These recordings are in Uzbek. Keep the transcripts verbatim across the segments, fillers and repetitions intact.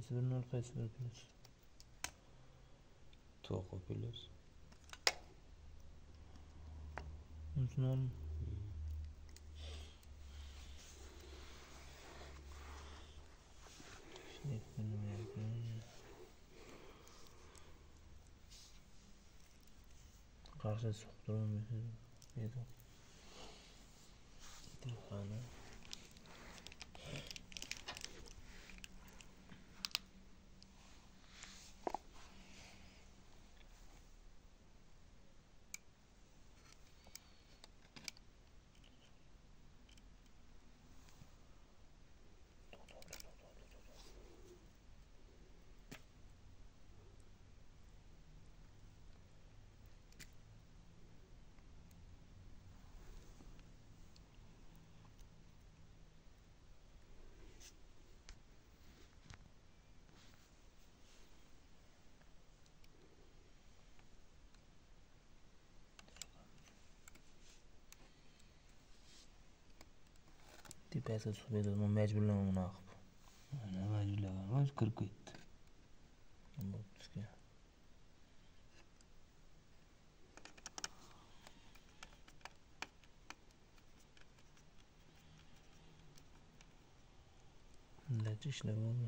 Qaysi bir nol, qaysi bir plus? to'qqiz plus. o'n nol. Qarshi suqtiramiz. Edi. Telefoni. Tepasi suqmaydi, men majburlaman uni qilib. Mana majburlagan, o'z kirib ketdi. Bo'pti. Bundachi ishlab oldi.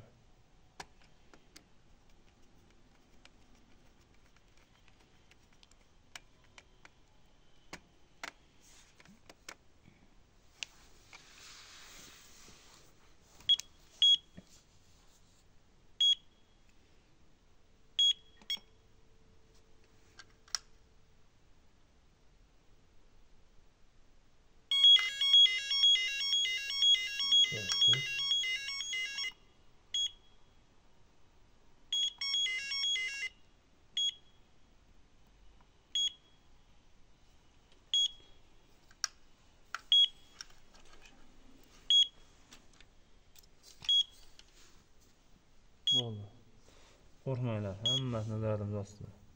Bo'ldi. Qo'rqmanglar, hammasini nazoratimizda ostida.